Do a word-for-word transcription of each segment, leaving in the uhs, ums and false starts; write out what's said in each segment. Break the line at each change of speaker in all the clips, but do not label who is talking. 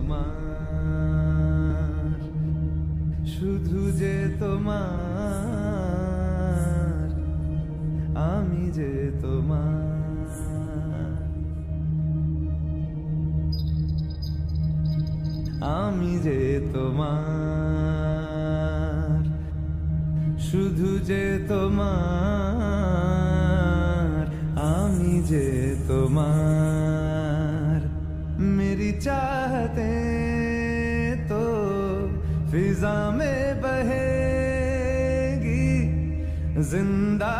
তোমার, শুধু যে তোমার, আমি যে তোমার, আমি যে তোমার, শুধু যে তোমার, আমি যে তোমার। मेरी चाहते तो फिजा में बहेगी, जिंदा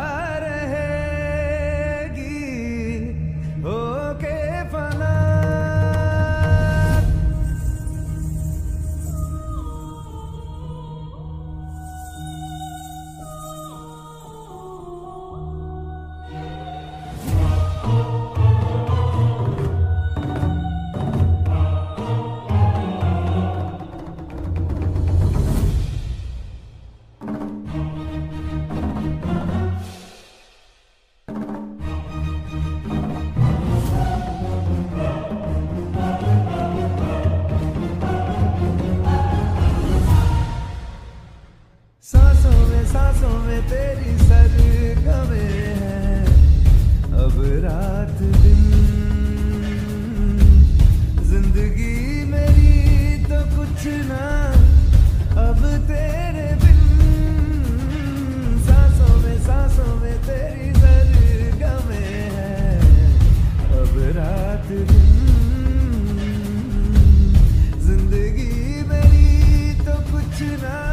रहेगी होके फना। सांसों में सांसों में तेरी सरगमें हैं, अब रात दिन जिंदगी मेरी तो कुछ ना अब तेरे बिन। सांसों में सांसों में तेरी सरगमें हैं, अब रात दिन जिंदगी मेरी तो कुछ ना